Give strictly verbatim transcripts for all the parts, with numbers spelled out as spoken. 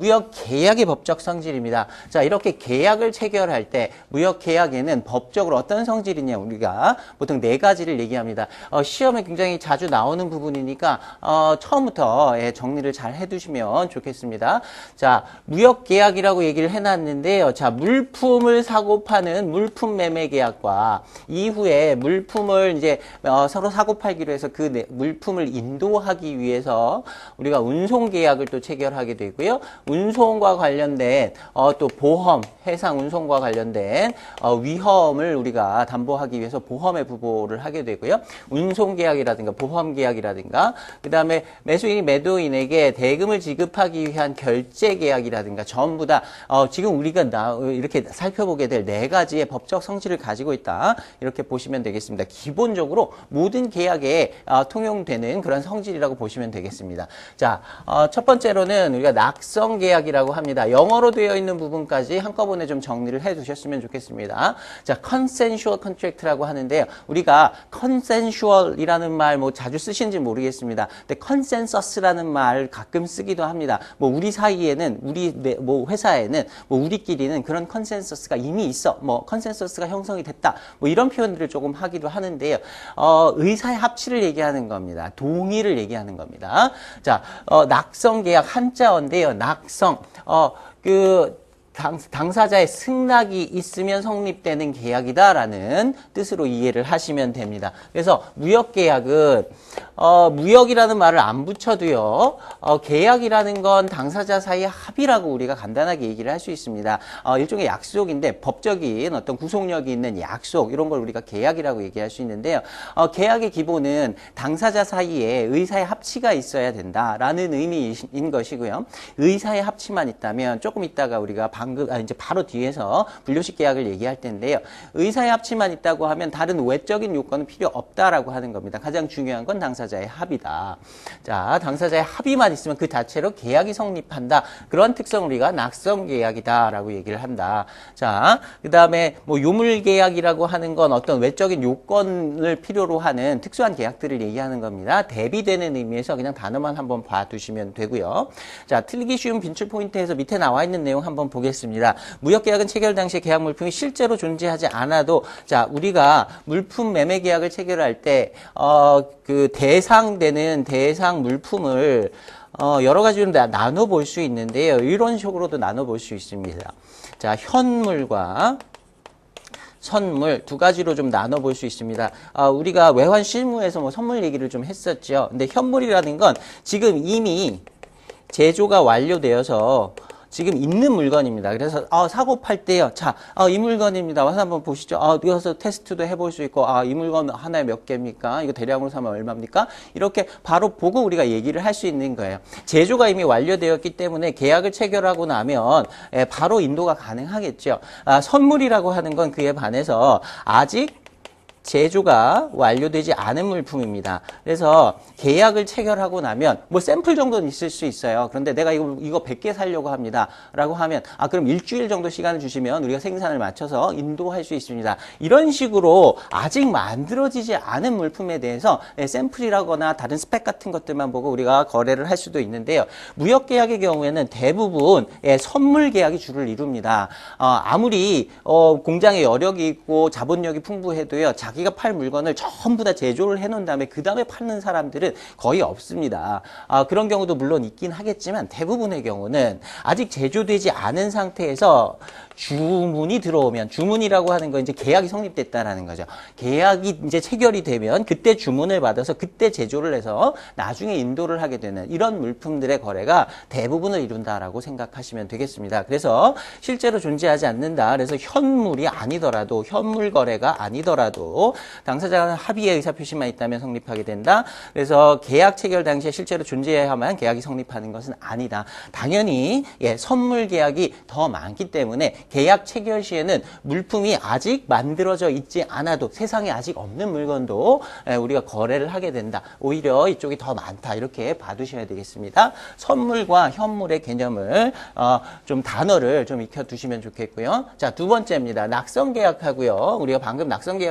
무역 계약의 법적 성질입니다. 자, 이렇게 계약을 체결할 때 무역 계약에는 법적으로 어떤 성질이냐 우리가 보통 네 가지를 얘기합니다. 어, 시험에 굉장히 자주 나오는 부분이니까 어, 처음부터 예, 정리를 잘 해두시면 좋겠습니다. 자, 무역 계약이라고 얘기를 해놨는데요. 자, 물품을 사고 파는 물품 매매 계약과 이후에 물품을 이제 어, 서로 사고 팔기로 해서 그 네, 물품을 인도하기 위해서 우리가 운송 계약을 또 체결하게 되고요. 운송과 관련된 어, 또 보험, 해상 운송과 관련된 어, 위험을 우리가 담보하기 위해서 보험의 부보를 하게 되고요. 운송 계약이라든가 보험 계약이라든가 그 다음에 매수인이 매도인에게 대금을 지급하기 위한 결제 계약이라든가 전부 다 어, 지금 우리가 나, 이렇게 살펴보게 될 네 가지의 법적 성질을 가지고 있다. 이렇게 보시면 되겠습니다. 기본적으로 모든 계약에 어, 통용되는 그런 성질이라고 보시면 되겠습니다. 자, 어, 첫 번째로는 우리가 낙성 계약이라고 합니다. 영어로 되어 있는 부분까지 한꺼번에 좀 정리를 해 두셨으면 좋겠습니다. 자, consensual contract라고 하는데요. 우리가 consensual이라는 말 뭐 자주 쓰시는지 모르겠습니다. 근데 consensus라는 말 가끔 쓰기도 합니다. 뭐 우리 사이에는 우리 뭐 회사에는 뭐 우리끼리는 그런 consensus가 이미 있어. 뭐 consensus가 형성이 됐다. 뭐 이런 표현들을 조금 하기도 하는데요. 어, 의사의 합치를 얘기하는 겁니다. 동의를 얘기하는 겁니다. 자, 어, 낙성 계약 한자어인데요. 낙성. 어, 그 당, 당사자의 승낙이 있으면 성립되는 계약이다라는 뜻으로 이해를 하시면 됩니다. 그래서 무역계약은 어, 무역이라는 말을 안 붙여도요. 어, 계약이라는 건 당사자 사이의 합의라고 우리가 간단하게 얘기를 할 수 있습니다. 어, 일종의 약속인데 법적인 어떤 구속력이 있는 약속 이런 걸 우리가 계약이라고 얘기할 수 있는데요. 어, 계약의 기본은 당사자 사이에 의사의 합치가 있어야 된다라는 의미인 것이고요. 의사의 합치만 있다면 조금 있다가 우리가 방금 아, 이제 바로 뒤에서 분료식 계약을 얘기할 텐데요. 의사의 합치만 있다고 하면 다른 외적인 요건은 필요 없다라고 하는 겁니다. 가장 중요한 건 당사자의 합의다. 자, 당사자의 합의만 있으면 그 자체로 계약이 성립한다. 그런 특성을 우리가 낙성 계약이다라고 얘기를 한다. 자, 그 다음에 뭐 요물 계약이라고 하는 건 어떤 외적인 요건을 필요로 하는 특수한 계약들을 얘기하는 겁니다. 대비되는 의미에서 그냥 단어만 한번 봐두시면 되고요. 자, 틀리기 쉬운 빈출 포인트에서 밑에 나와 있는 내용 한번 보겠습니다. 무역계약은 체결 당시에 계약 물품이 실제로 존재하지 않아도 자, 우리가 물품 매매 계약을 체결할 때 어, 그 대상되는 대상 물품을 어, 여러 가지로 나눠 볼 수 있는데요. 이런 식으로도 나눠 볼 수 있습니다. 자, 현물과 선물 두 가지로 좀 나눠 볼 수 있습니다. 아, 우리가 외환 실무에서 뭐 선물 얘기를 좀 했었죠. 근데 현물이라는 건 지금 이미 제조가 완료되어서 지금 있는 물건입니다. 그래서 아, 사고 팔 때요. 자, 아, 이 물건입니다. 와서 한번 보시죠. 아, 여기서 테스트도 해볼 수 있고, 아, 이 물건 하나에 몇 개입니까? 이거 대량으로 사면 얼마입니까? 이렇게 바로 보고 우리가 얘기를 할 수 있는 거예요. 제조가 이미 완료되었기 때문에 계약을 체결하고 나면 예, 바로 인도가 가능하겠죠. 아, 선물이라고 하는 건 그에 반해서 아직 제조가 완료되지 않은 물품입니다. 그래서 계약을 체결하고 나면 뭐 샘플 정도는 있을 수 있어요. 그런데 내가 이거 이거 백 개 살려고 합니다. 라고 하면 아 그럼 일주일 정도 시간을 주시면 우리가 생산을 맞춰서 인도할 수 있습니다. 이런 식으로 아직 만들어지지 않은 물품에 대해서 샘플이라거나 다른 스펙 같은 것들만 보고 우리가 거래를 할 수도 있는데요. 무역 계약의 경우에는 대부분 선물 계약이 주를 이룹니다. 어, 아무리 어, 공장에 여력이 있고 자본력이 풍부해도요. 자기가 팔 물건을 전부 다 제조를 해놓은 다음에 그 다음에 파는 사람들은 거의 없습니다. 아, 그런 경우도 물론 있긴 하겠지만 대부분의 경우는 아직 제조되지 않은 상태에서 주문이 들어오면 주문이라고 하는 건 이제 계약이 성립됐다라는 거죠. 계약이 이제 체결이 되면 그때 주문을 받아서 그때 제조를 해서 나중에 인도를 하게 되는 이런 물품들의 거래가 대부분을 이룬다라고 생각하시면 되겠습니다. 그래서 실제로 존재하지 않는다. 그래서 현물이 아니더라도 현물 거래가 아니더라도 당사자 합의의 의사표시만 있다면 성립하게 된다. 그래서 계약 체결 당시에 실제로 존재해야만 계약이 성립하는 것은 아니다. 당연히 예, 선물 계약이 더 많기 때문에 계약 체결 시에는 물품이 아직 만들어져 있지 않아도 세상에 아직 없는 물건도 우리가 거래를 하게 된다. 오히려 이쪽이 더 많다. 이렇게 봐두셔야 되겠습니다. 선물과 현물의 개념을 어, 좀 단어를 좀 익혀두시면 좋겠고요. 자, 두 번째입니다. 낙성계약하고요. 우리가 방금 낙성계약을 얘기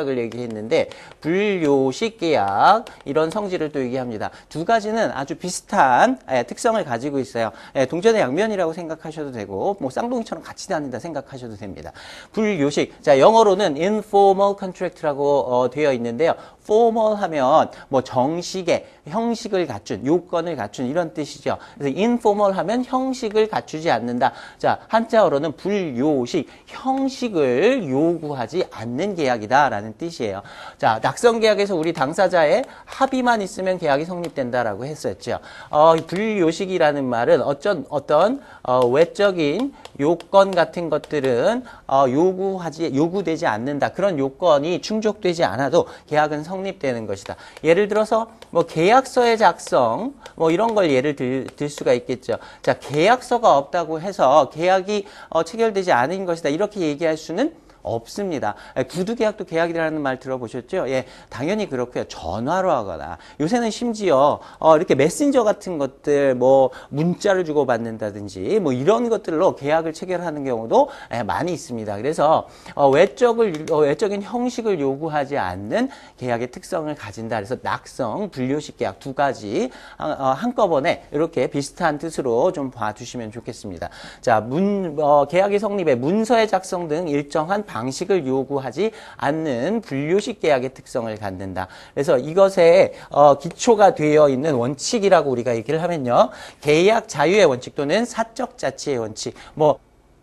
얘기했는데 불요식 계약 이런 성질을 또 얘기합니다. 두 가지는 아주 비슷한 예, 특성을 가지고 있어요. 예, 동전의 양면이라고 생각하셔도 되고 뭐 쌍둥이처럼 같이 다닌다 생각하셔도 됩니다. 불요식, 자 영어로는 informal contract라고 어, 되어 있는데요. formal 하면 뭐 정식의 형식을 갖춘, 요건을 갖춘 이런 뜻이죠. 그래서 informal 하면 형식을 갖추지 않는다. 자, 한자어로는 불요식, 형식을 요구하지 않는 계약이다라는 뜻이에요. 자, 낙선 계약에서 우리 당사자의 합의만 있으면 계약이 성립된다라고 했었죠. 어, 불요식이라는 말은 어쩐 어떤 어, 외적인 요건 같은 것들은 어, 요구하지 요구되지 않는다. 그런 요건이 충족되지 않아도 계약은 성립되는 것이다. 예를 들어서 뭐 계약서의 작성 뭐 이런 걸 예를 들, 들 수가 있겠죠. 자, 계약서가 없다고 해서 계약이 어, 체결되지 않은 것이다. 이렇게 얘기할 수는 없습니다. 구두 계약도 계약이라는 말 들어보셨죠? 예, 당연히 그렇고요. 전화로 하거나 요새는 심지어 어, 이렇게 메신저 같은 것들 뭐 문자를 주고 받는다든지 뭐 이런 것들로 계약을 체결하는 경우도 예, 많이 있습니다. 그래서 어, 외적을 어, 외적인 형식을 요구하지 않는 계약의 특성을 가진다. 그래서 낙성, 불요식 계약 두 가지 어, 한꺼번에 이렇게 비슷한 뜻으로 좀 봐주시면 좋겠습니다. 자, 문 어, 계약의 성립에 문서의 작성 등 일정한 방식을 요구하지 않는 불요식 계약의 특성을 갖는다. 그래서 이것에 어, 기초가 되어 있는 원칙이라고 우리가 얘기를 하면요. 계약 자유의 원칙 또는 사적 자치의 원칙, 뭐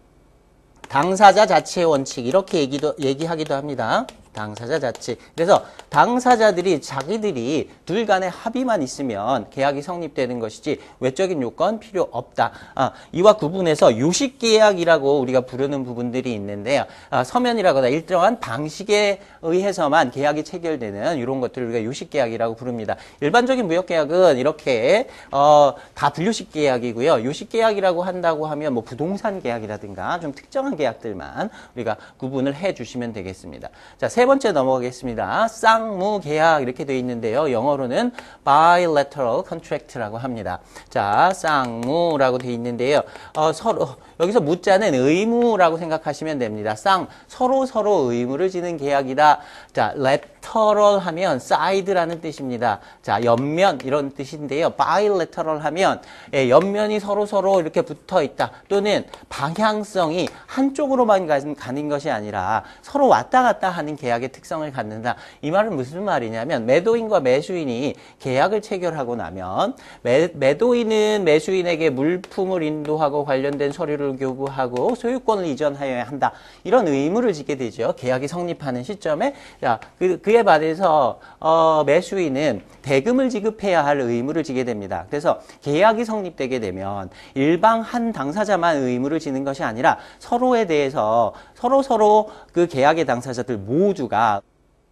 당사자 자치의 원칙 이렇게 얘기도, 얘기하기도 합니다. 당사자 자치. 그래서 당사자들이 자기들이 둘 간의 합의만 있으면 계약이 성립되는 것이지 외적인 요건 필요 없다. 아, 이와 구분해서 요식계약이라고 우리가 부르는 부분들이 있는데요. 아, 서면이라거나 일정한 방식에 의해서만 계약이 체결되는 이런 것들을 우리가 요식계약이라고 부릅니다. 일반적인 무역계약은 이렇게 어, 다 불요식계약이고요. 요식계약이라고 한다고 하면 뭐 부동산 계약이라든가 좀 특정한 계약들만 우리가 구분을 해주시면 되겠습니다. 자, 세 번째 넘어가겠습니다. 쌍무 계약 이렇게 되어 있는데요. 영어로는 bilateral contract라고 합니다. 자, 쌍무라고 되어 있는데요. 어, 서로 여기서 무자는 의무라고 생각하시면 됩니다. 쌍 서로 서로 의무를 지는 계약이다. 자, lateral 하면 side라는 뜻입니다. 자, 옆면 이런 뜻인데요. bilateral 하면 예, 옆면이 서로 서로 이렇게 붙어 있다. 또는 방향성이 한쪽으로만 가는 것이 아니라 서로 왔다 갔다 하는 계약의 특성을 갖는다. 이 말은 무슨 말이냐면 매도인과 매수인이 계약을 체결하고 나면 매, 매도인은 매수인에게 물품을 인도하고 관련된 서류를 교부하고 소유권을 이전하여야 한다. 이런 의무를 지게 되죠. 계약이 성립하는 시점에. 자, 그, 그에 반해서 어, 매수인은 대금을 지급해야 할 의무를 지게 됩니다. 그래서 계약이 성립되게 되면 일방 한 당사자만 의무를 지는 것이 아니라 서로에 대해서 서로 서로 그 계약의 당사자들 모두가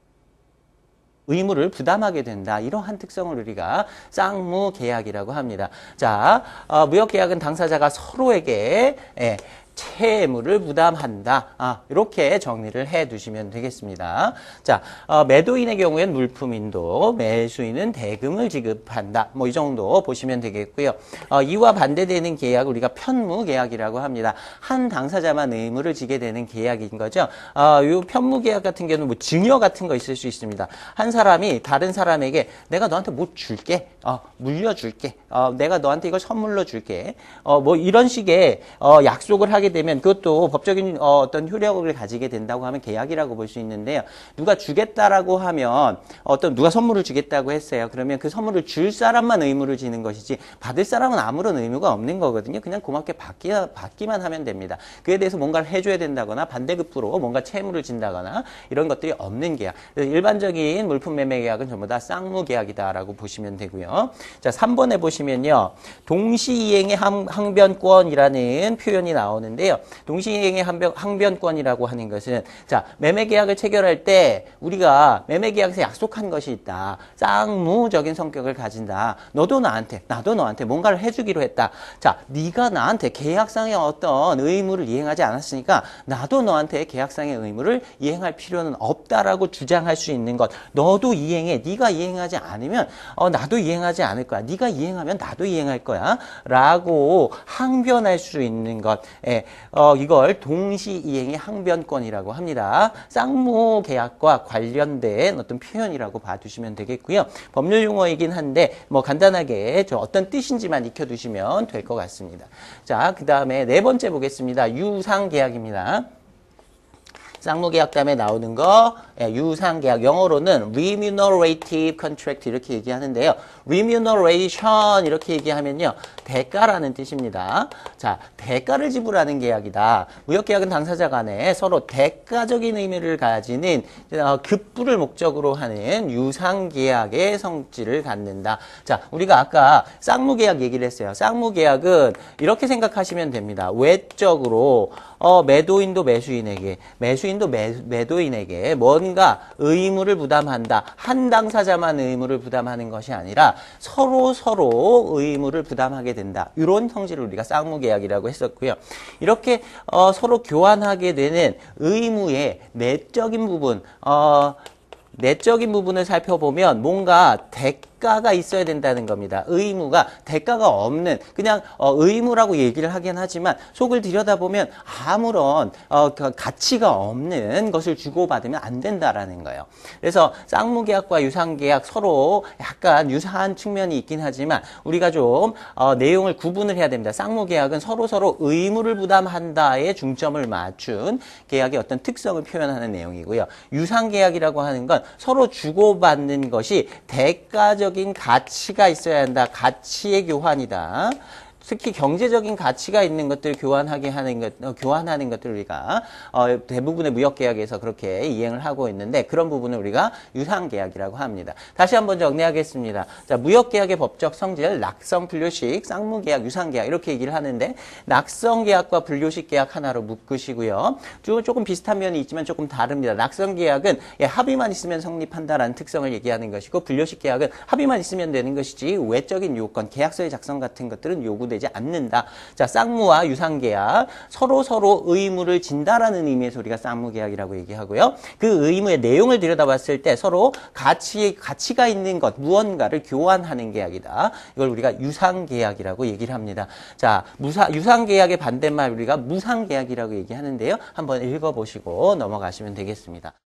의무를 부담하게 된다. 이러한 특성을 우리가 쌍무 계약이라고 합니다. 자, 어, 무역 계약은 당사자가 서로에게 예, 채무를 부담한다. 아, 이렇게 정리를 해 두시면 되겠습니다. 자, 어, 매도인의 경우에는 물품 인도, 매수인은 대금을 지급한다. 뭐 이 정도 보시면 되겠고요. 어, 이와 반대되는 계약 우리가 편무 계약이라고 합니다. 한 당사자만 의무를 지게 되는 계약인 거죠. 어, 이 편무 계약 같은 경우는 뭐 증여 같은 거 있을 수 있습니다. 한 사람이 다른 사람에게 내가 너한테 뭐 줄게, 어, 물려줄게, 어, 내가 너한테 이걸 선물로 줄게, 어, 뭐 이런 식의 어, 약속을 하게 되면 그것도 법적인 어, 어떤 효력을 가지게 된다고 하면 계약이라고 볼 수 있는데요. 누가 주겠다라고 하면 어떤 누가 선물을 주겠다고 했어요. 그러면 그 선물을 줄 사람만 의무를 지는 것이지 받을 사람은 아무런 의무가 없는 거거든요. 그냥 고맙게 받기, 받기만 하면 됩니다. 그에 대해서 뭔가를 해줘야 된다거나 반대급부로 뭔가 채무를 진다거나 이런 것들이 없는 계약. 일반적인 물품 매매 계약은 전부 다 쌍무 계약이다라고 보시면 되고요. 자, 삼 번에 보시면요. 동시이행의 항변권이라는 표현이 나오는데요. 동시이행의 항변권이라고 하는 것은 자, 매매 계약을 체결할 때 우리가 매매 계약에서 약속한 것이 있다. 쌍무적인 성격을 가진다. 너도 나한테, 나도 너한테 뭔가를 해주기로 했다. 자, 네가 나한테 계약상의 어떤 의무를 이행하지 않았으니까 나도 너한테 계약상의 의무를 이행할 필요는 없다라고 주장할 수 있는 것. 너도 이행해. 네가 이행하지 않으면 어, 나도 이행하지 않을 거야. 네가 이행하면 나도 이행할 거야. 라고 항변할 수 있는 것. 예, 어, 이걸 동시이행의 항변권이라고 합니다. 쌍무 계약과 관련된 어떤 표현이라고 봐두시면 되겠고요. 법률 용어이긴 한데 뭐 간단하게 저 어떤 뜻인지만 익혀두시면 될 것 같습니다. 자, 그 다음에 네 번째 보겠습니다. 유상계약입니다. 쌍무계약 다음에 나오는 거 예, 유상계약, 영어로는 remunerative contract 이렇게 얘기하는데요. remuneration 이렇게 얘기하면요. 대가라는 뜻입니다. 자, 대가를 지불하는 계약이다. 무역계약은 당사자 간에 서로 대가적인 의미를 가지는 어, 급부를 목적으로 하는 유상계약의 성질을 갖는다. 자, 우리가 아까 쌍무계약 얘기를 했어요. 쌍무계약은 이렇게 생각하시면 됩니다. 외적으로 어, 매도인도 매수인에게, 매수인도 매, 매도인에게 뭔가 의무를 부담한다. 한 당사자만 의무를 부담하는 것이 아니라 서로 서로 의무를 부담하게 된다. 이런 성질을 우리가 쌍무계약이라고 했었고요. 이렇게 어, 서로 교환하게 되는 의무의 내적인 부분, 어, 내적인 부분을 살펴보면 뭔가 대가가 있어야 된다는 겁니다. 의무가 대가가 없는 그냥 어, 의무라고 얘기를 하긴 하지만 속을 들여다보면 아무런 어, 그 가치가 없는 것을 주고받으면 안 된다라는 거예요. 그래서 쌍무계약과 유상계약 서로 약간 유사한 측면이 있긴 하지만 우리가 좀 어, 내용을 구분을 해야 됩니다. 쌍무계약은 서로 서로 의무를 부담한다에 중점을 맞춘 계약의 어떤 특성을 표현하는 내용이고요. 유상계약이라고 하는 건 서로 주고받는 것이 대가적인 가치가 있어야 한다. 가치의 교환이다. 특히 경제적인 가치가 있는 것들을 교환하게 하는 것, 어, 교환하는 것들 우리가 어, 대부분의 무역계약에서 그렇게 이행을 하고 있는데 그런 부분을 우리가 유상계약이라고 합니다. 다시 한번 정리하겠습니다. 자, 무역계약의 법적 성질, 낙성, 분료식, 쌍무계약, 유상계약 이렇게 얘기를 하는데 낙성계약과 분료식 계약 하나로 묶으시고요. 조금 비슷한 면이 있지만 조금 다릅니다. 낙성계약은 예, 합의만 있으면 성립한다라는 특성을 얘기하는 것이고 분료식 계약은 합의만 있으면 되는 것이지 외적인 요건, 계약서의 작성 같은 것들은 요구되지 않는다. 자, 쌍무와 유상계약 서로 서로 의무를 진다라는 의미에서 우리가 쌍무계약이라고 얘기하고요. 그 의무의 내용을 들여다봤을 때 서로 가치 가치가 있는 것 무언가를 교환하는 계약이다. 이걸 우리가 유상계약이라고 얘기를 합니다. 자, 무사 유상계약의 반대말 우리가 무상계약이라고 얘기하는데요. 한번 읽어보시고 넘어가시면 되겠습니다.